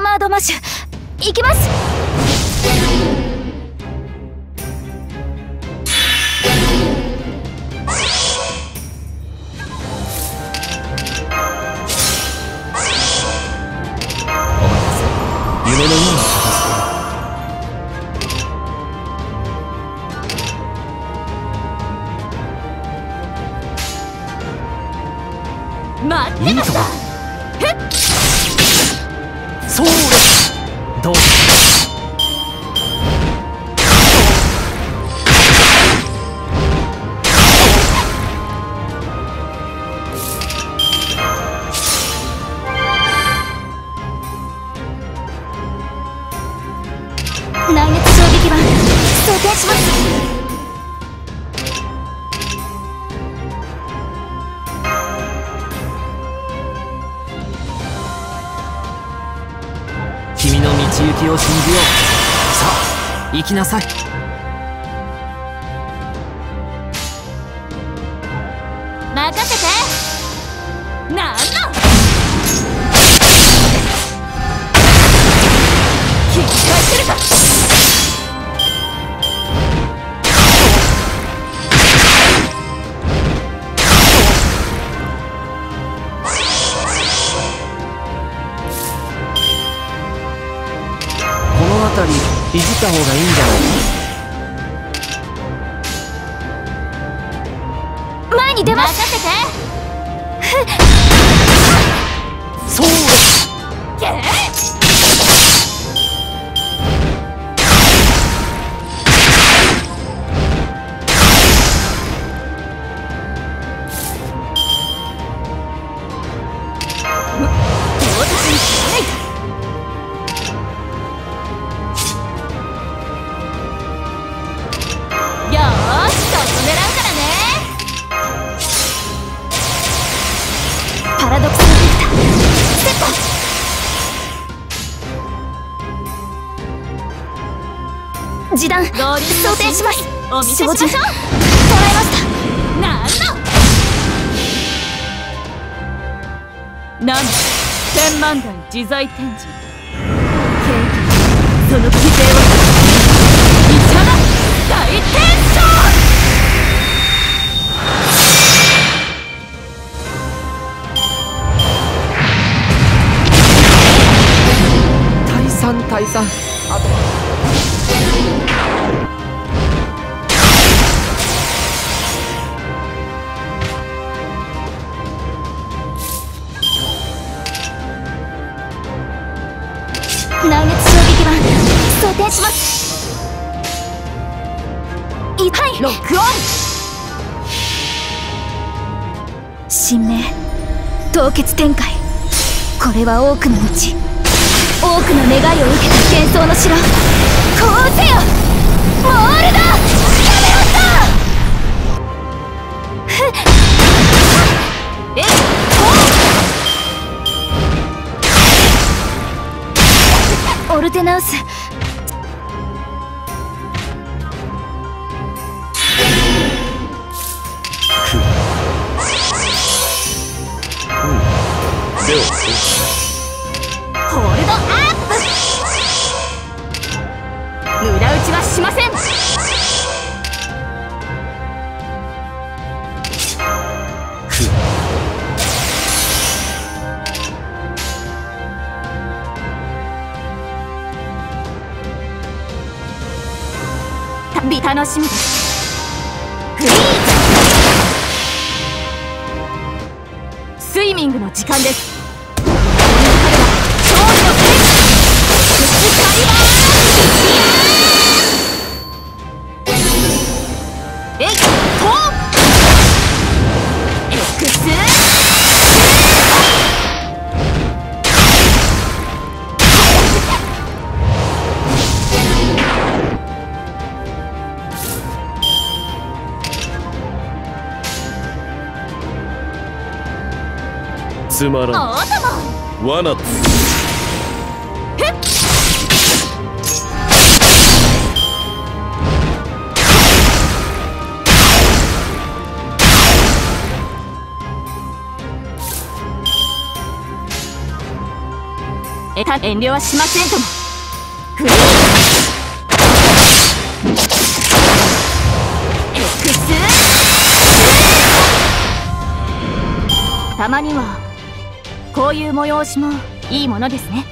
アマードマッシュいきます。 夢のような待ってました。 そうどう内熱衝撃板装填します。 君の道行きを信じよう。さあ行きなさい。 任せて。なんの引き返せるか。 この辺りいじった方がいいんじゃないか。 前に出ます。任せて。 そうけーパラドクサルビクターセット。示弾装填します。お見せしましょう。捉えました。なんの千万台自在展示。その規定は医者だ。大転送。 退散。あとは内熱衝撃板装填します。はいロックオン。神明凍結展開。これは多くの後多くの願いを受けた幻想の城。こうせよモールドキャメロット。オルテナウス。ホールドアップ。無駄打ちはしません。旅楽しみです。フリーズスイミングの時間です。 つまらん罠。 遠慮はしませんとも。フリーたまにはこういう催しもいいものですね。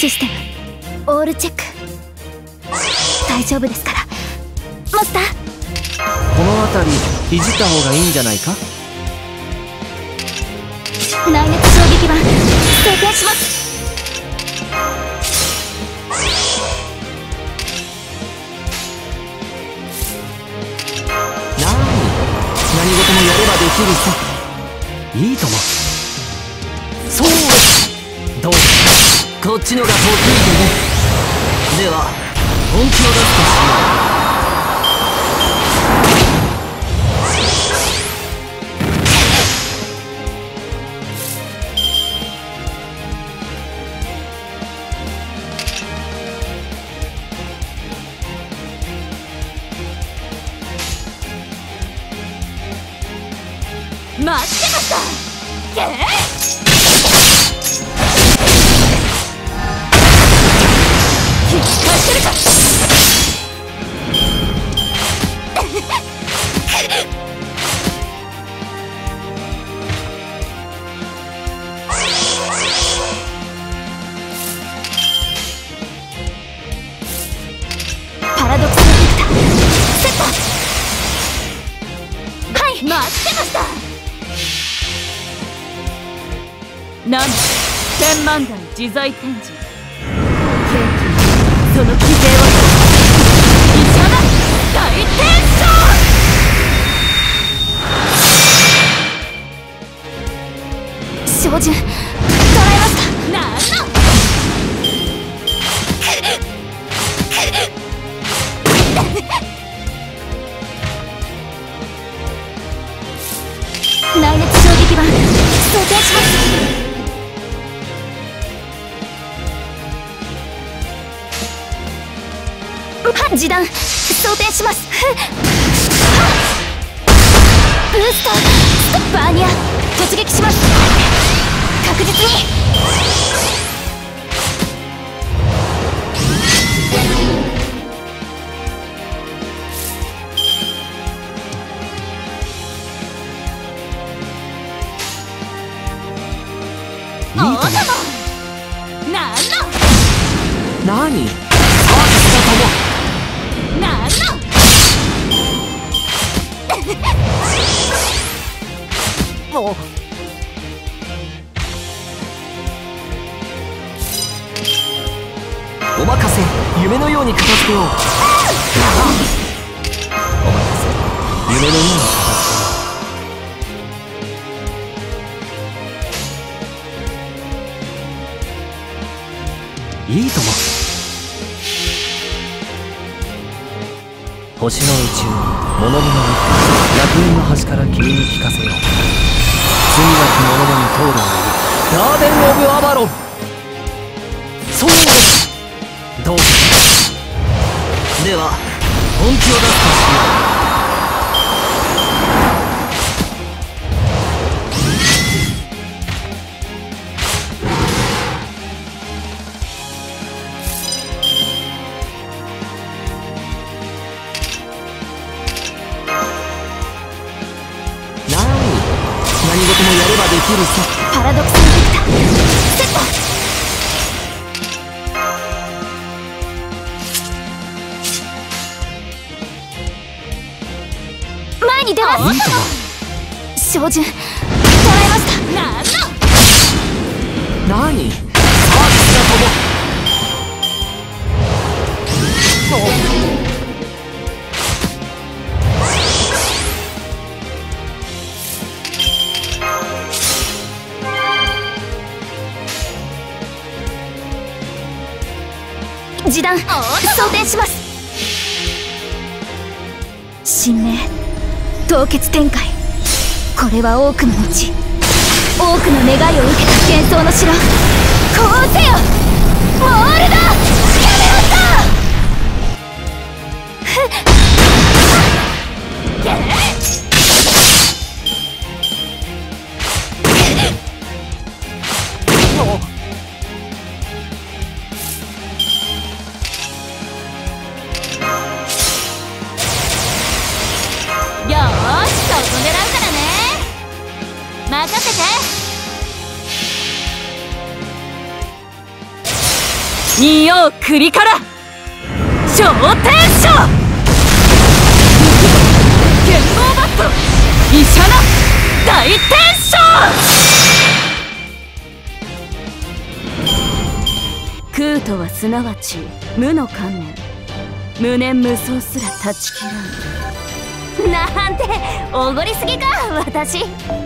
システムオールチェック。大丈夫ですからマスター。 この辺りいじった方がいいんじゃないか。 内熱衝撃板装填します。 何事もやればできるさ。いいとも。そうどうこっちのが得意でね。では本気を出すとしよう。 待ってました。引っかしてるか。パラドクサルビクターセット。はい、待ってました。なんと千万台自在展示。その規定を一緒だ。大転生。照準捉えました。なんの内熱衝撃板装填します。示弾装填します。ブースターストッパーニア突撃します。確実に。 いいとも。何サービスだとも。 なんのお任せ。夢のように片付けよう。お任せ。夢のように片付けよう。いいとも。星の宇宙に物々の楽園の端から君に聞かせよう。罪なき者のに通るのにガーデン・オブ・アバロン。そうどうでは本気を出すとしよう。何事もやればできるさ。 パラドクサルビクターセット。前に出ます。 いいとも。 照準捉えました。 何サービスだとも。 示弾装填します。神明凍結展開。これは多くの後多くの願いを受けた幻想の城。こうせよモールドキャメロット。よーし、そこ狙うからね。任せて。 仁王栗から昇天書剣豪バット医者の大天将空とはすなわち無の観念、無念無想すら断ち切らん。なんておごりすぎか私。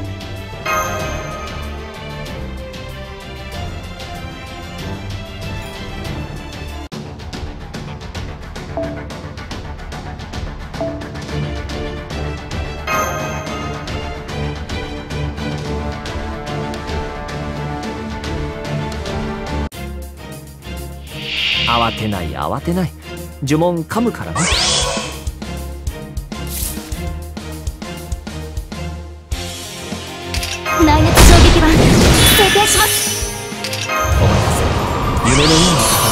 慌てない慌てない、呪文噛むからね。 内熱衝撃版成形します。 お待たせ、夢のように片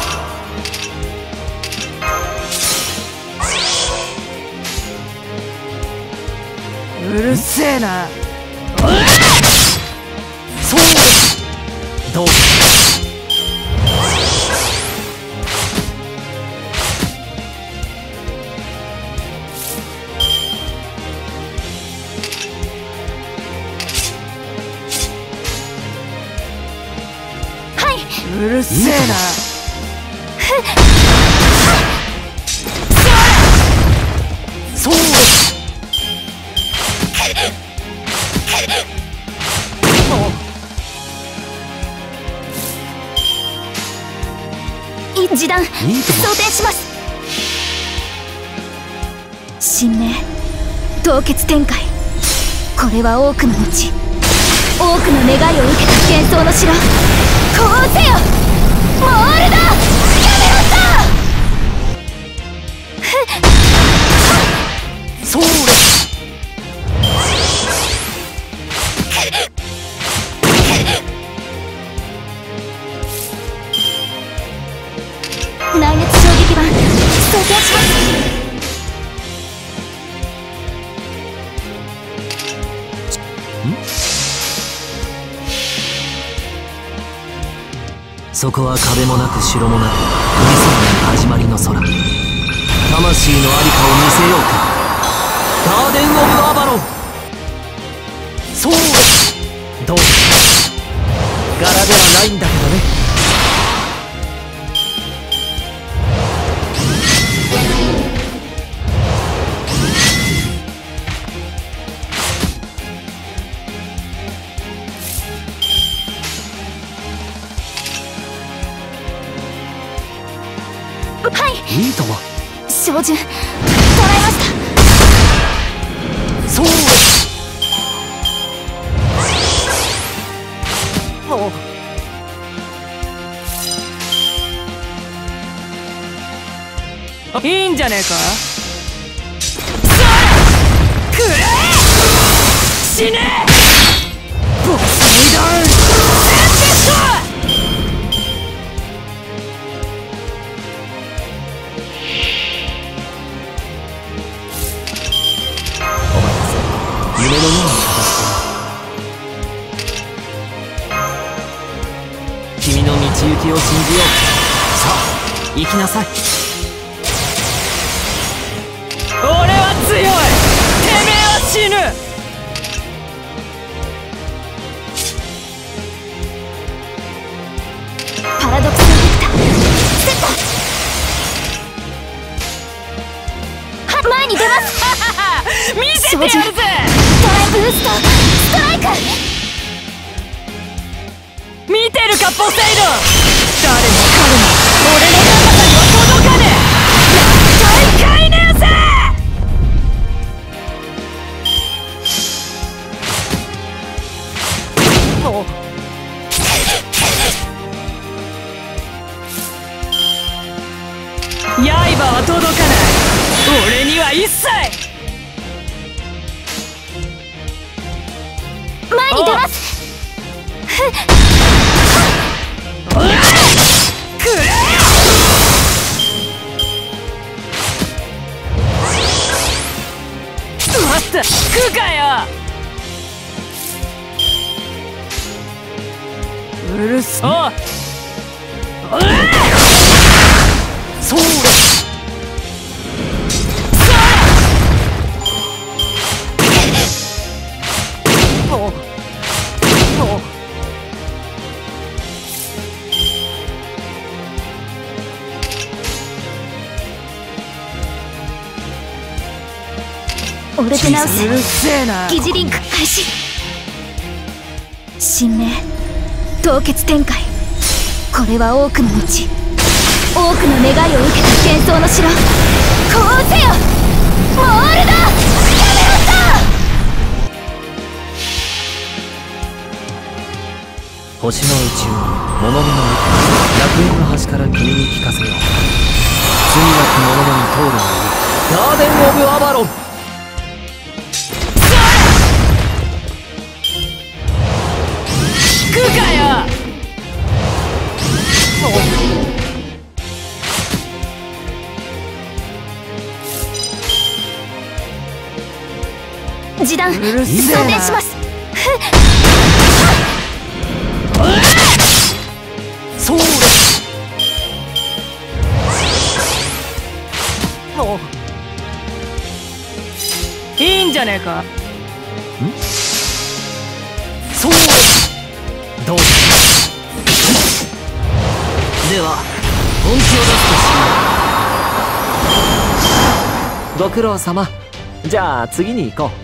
付ける。うるせえな。そうどううるせえな。そう一段装填します。神明凍結展開、これは多くの後、多くの願いを受けた幻想の城。こうせよモールドキャメロット。 そう内熱衝撃版装填します。 そこは壁もなく城もなく海空の始まりの空、魂の在りかを見せようか。ガーデン・オブ・アバロン。そうどう柄ではないんだけどね。いいとも照準捉えました。 そういいんじゃねえか。くれ死ねポセイドンテンペスト。夢のように君の道行きを信じよう。さあ行きなさい。俺は強い、てめえは死ぬ。 パラドクサルビクターセット。前に出ます。 見せてやるぜ。 ドライブーストストライク。 見てるかポセイドン。誰も彼も俺の高さには届かねえ。大概ねえぜ。刃は届かない、俺には一切。 前に出ます。 くれよ。待った、食うかよ。うるそう。 オルテナウスうるせえな。 疑似リンク開始。神明凍結展開。これは多くの道、多くの願いを受けた幻想の城。こうせよモールドキャメロット。星の宇宙物見の楽園の端から君に聞かせよう。罪なき者のに通るのにガーデン・オブ・アバロン。 聞くかよ。 示弾装うるせえな填します。 そうだ。 いいんじゃねえか。 そうだ。どうだ。では本気を出すとしよう。ご苦労様。じゃあ次に行こう。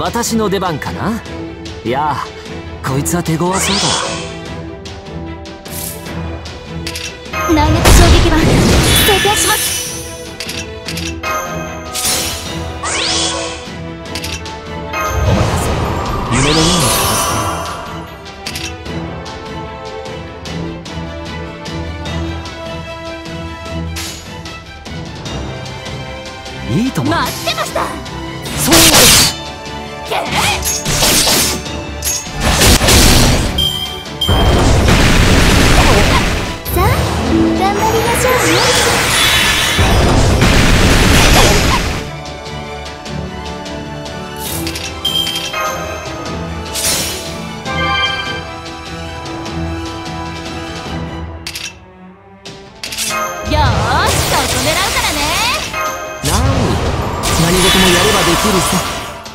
私の出番かな。いやこいつは手強そうだ。 内熱衝撃板装填します。 お待たせ。夢のように片付けよう。いいとも。 待ってました。 そうです。 さあ頑張りましょうね。よーし、ここ狙うからね。 何事もやればできるさ。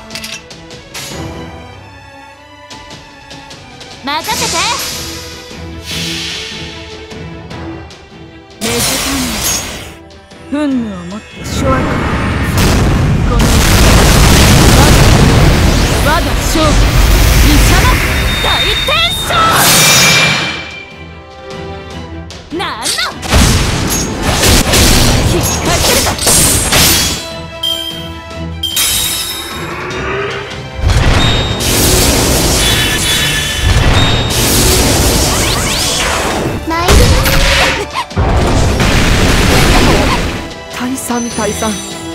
任せて。 目力に憤怒を持って勝利。この我が勝負、医者の大転生。なんの引き返せるか。 退散。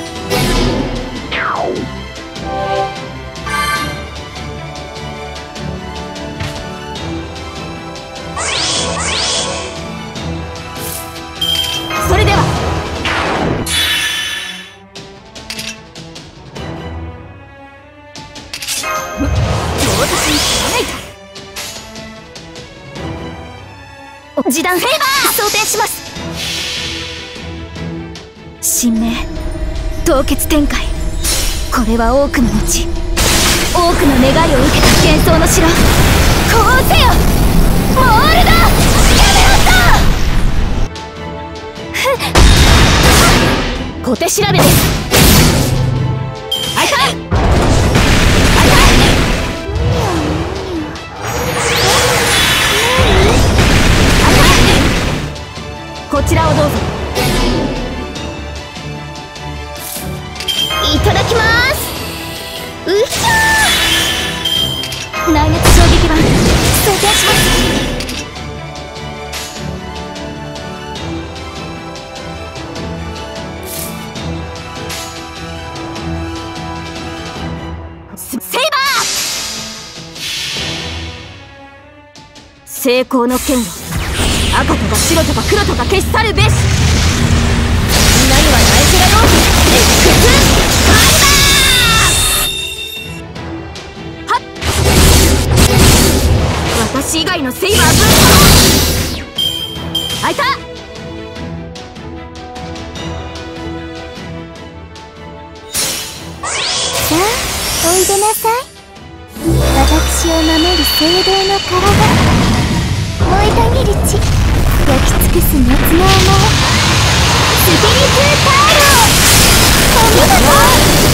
それでは私に知らないか。示弾フェイバー装填します。神明凍結展開。これは多くの後、多くの願いを受けた幻想の城。こうせよモールドキャメロット。小手調べです。あいたいこちらをどうぞ。いただきます。うひゃー。内熱衝撃板装填します。セイバー。成功の剣を赤とか白とか黒とか消し去るべし。みんなにはナイスラロー X 私以外のセイバーブースト。開いた。さあおいでなさい。私を守る聖堂の体、燃えたぎる血、焼き尽くす熱の思い、スピリトゥーターロー。お見事。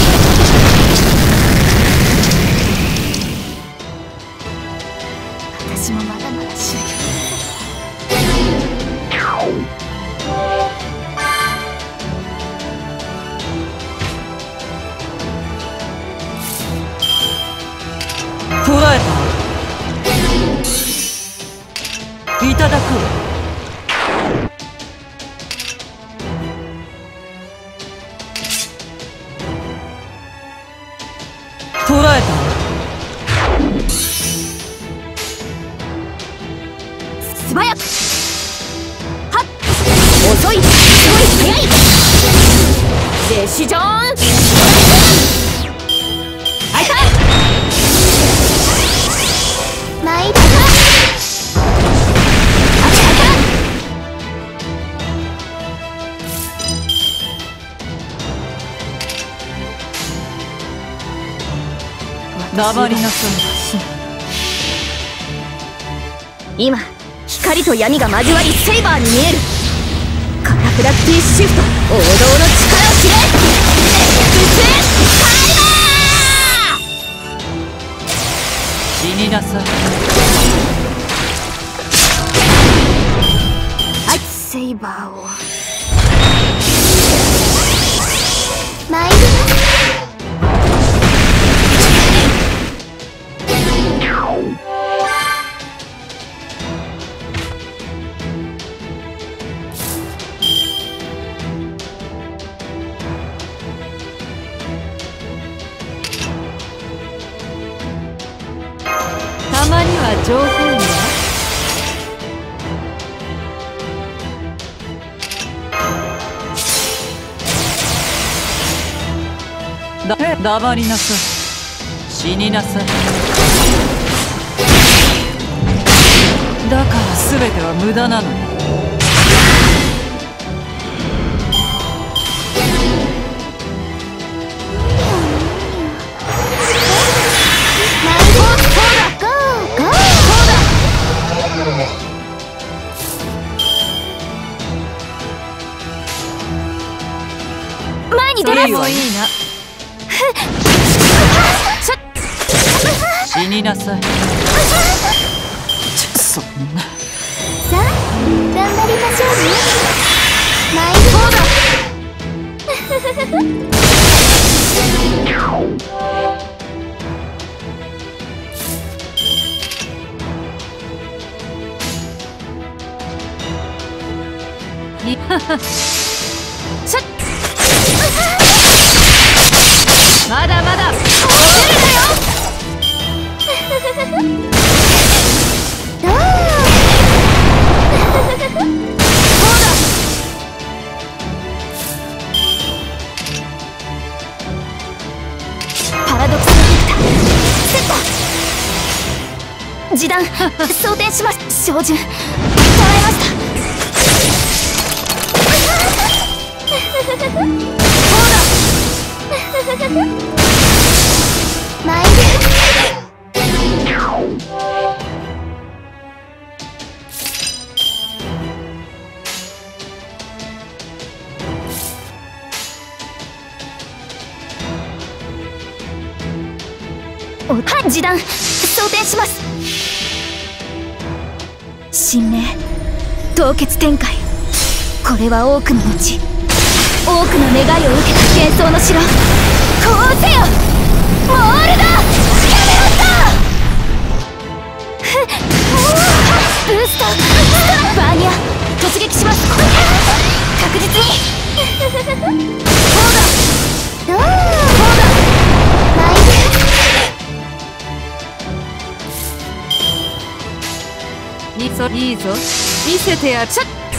私もまだまだ知る。 捕らえた。いただく。捕らえた。 素早く。はっ。遅い。早い。デシジョン。開いた。参った。 黙りなさい。 今光と闇が交わりセイバーに見える。カタプラクティシフト、王道の力を知れ。X タイマー。 死になさい。 セイバーを参ります。 たまには上品に黙りなさい。死になさい。だから全ては無駄なのよ。 前に出るよ。いいな。 死になさい。そんな。 さあ、頑張りましょうね。参りまだまだどうパラドクスのビクターセッター示弾装填します。照準捉えました。参る。はい、示弾装填します。神明凍結展開。これは多くの後、多くの願いを受けた幻想の城。こうせよモールドキャメロット。ブーストバーニャ突撃します。確実にどうだ参る。 いいぞ見せてやる。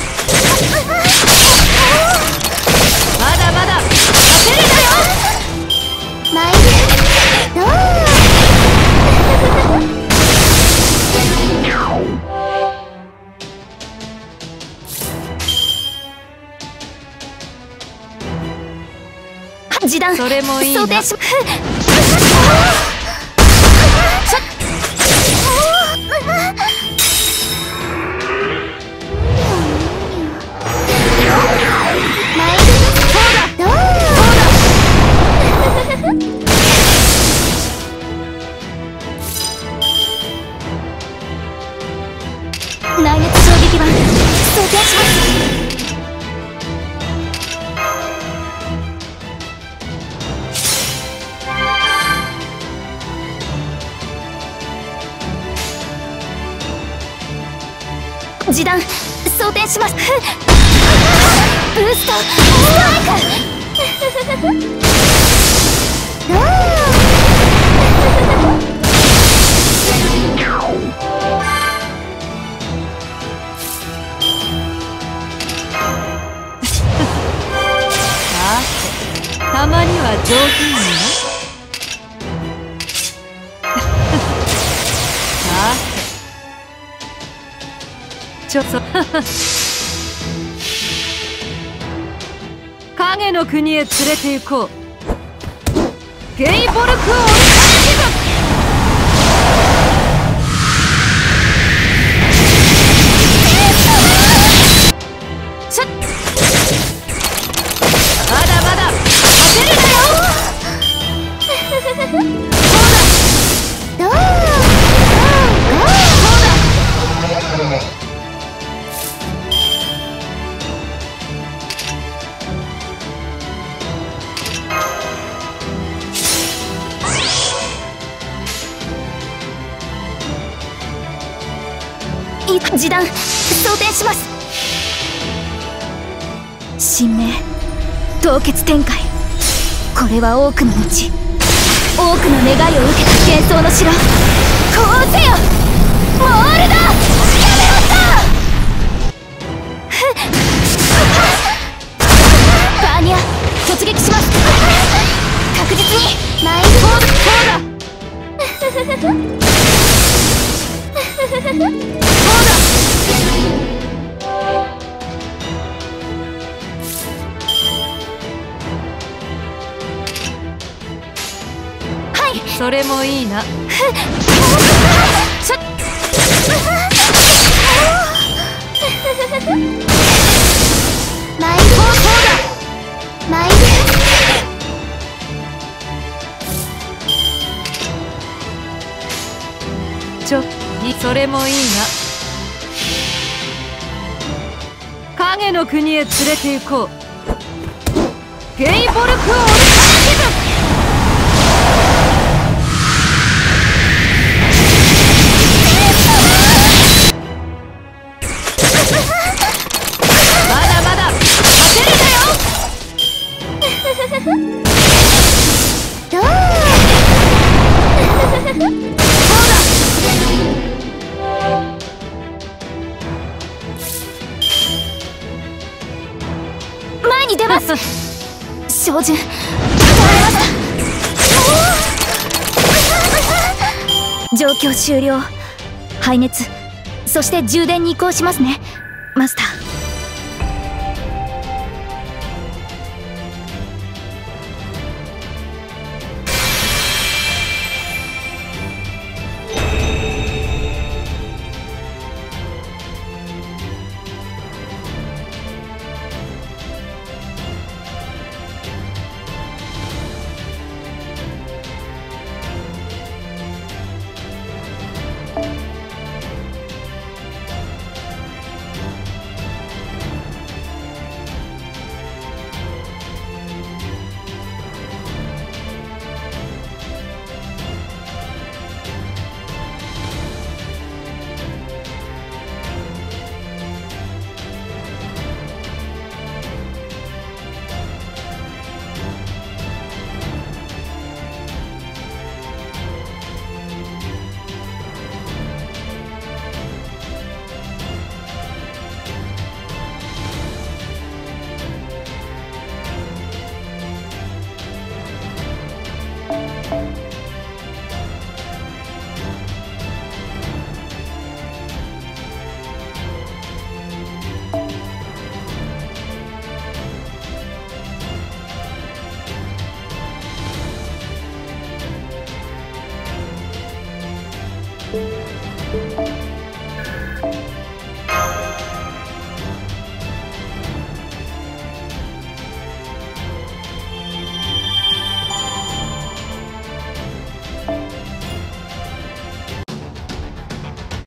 まだまだ勝てるだよ。 参る。どう示弾それもいいな。 装填し内熱衝撃板装填します。示弾装填します。ブーストストライク。 たまには上品にね。ちょっと影の国へ連れて行こう。ゲイボルクオルタナティブ。まだまだ勝てるだよ。 どうい示弾装填します。神明凍結展開。これは多くの後、多くの願いを受けた幻想の城。こうせよモールドキャメロット。バーニア突撃します。確実にマイルフォード。 それもいいな。 マイルフォーだ。マイルそれもいいな。影の国へ連れて行こう。ゲイボルクオルタナティブ。 前に出ます。照準捉えました。状況終了。排熱、そして充電に移行しますねマスター。